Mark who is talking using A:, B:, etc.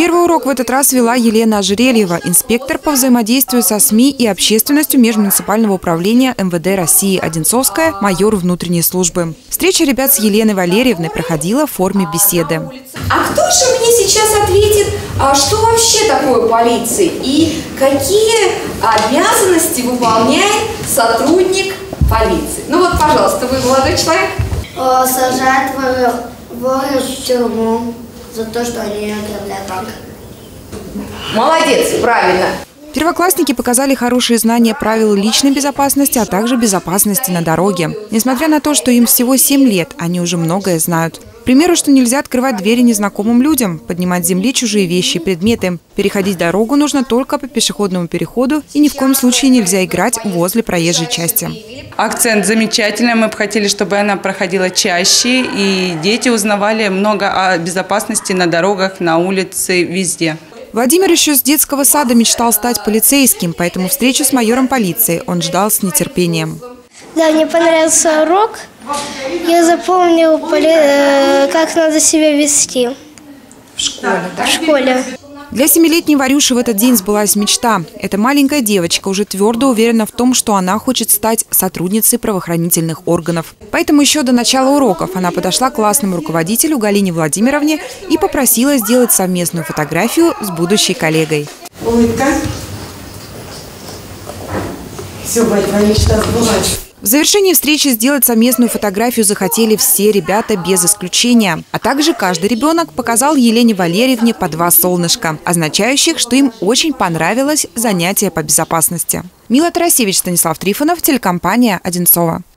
A: Первый урок в этот раз вела Елена Ожерельева, инспектор по взаимодействию со СМИ и общественностью Межмуниципального управления МВД России Одинцовская, майор внутренней службы. Встреча ребят с Еленой Валерьевной проходила в форме беседы.
B: А кто же мне сейчас ответит, что вообще такое полиция и какие обязанности выполняет сотрудник полиции? Ну вот, пожалуйста, вы молодой человек.
C: Сажать воров в тюрьму за то, что они ограбляют банк.
B: Молодец, правильно.
A: Первоклассники показали хорошие знания правил личной безопасности, а также безопасности на дороге. Несмотря на то, что им всего 7 лет, они уже многое знают. К примеру, что нельзя открывать двери незнакомым людям, поднимать с земли чужие вещи и предметы. Переходить дорогу нужно только по пешеходному переходу и ни в коем случае нельзя играть возле проезжей части.
D: Акцент замечательный. Мы бы хотели, чтобы она проходила чаще, и дети узнавали много о безопасности на дорогах, на улице, везде.
A: Владимир еще с детского сада мечтал стать полицейским, поэтому встречу с майором полиции он ждал с нетерпением.
C: Да, мне понравился урок. Я запомнил, как надо себя вести.
A: В школе, да?
C: В школе.
A: Для 7-летней Варюши в этот день сбылась мечта. Эта маленькая девочка уже твердо уверена в том, что она хочет стать сотрудницей правоохранительных органов. Поэтому еще до начала уроков она подошла к классному руководителю Галине Владимировне и попросила сделать совместную фотографию с будущей коллегой.
E: Улыбка. Все, твоя мечта сбылась.
A: В завершении встречи сделать совместную фотографию захотели все ребята без исключения. А также каждый ребенок показал Елене Валерьевне по 2 солнышка, означающих, что им очень понравилось занятие по безопасности. Мила Тарасевич, Станислав Трифонов, телекомпания «Одинцово».